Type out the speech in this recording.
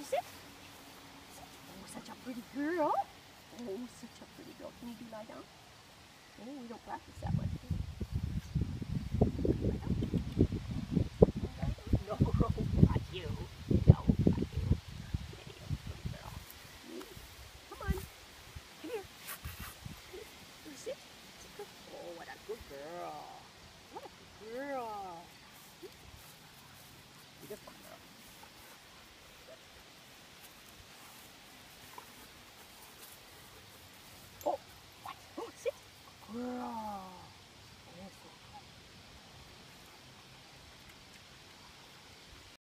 sit? Sit. Oh, such a pretty girl. Oh, such a pretty girl. Can you do lie down? Oh, we don't practice that much. No, not you. No, not you. There you go, pretty girl. Come on. Come here. Can you sit? Sit good. Oh, what a good girl. What a good girl. You just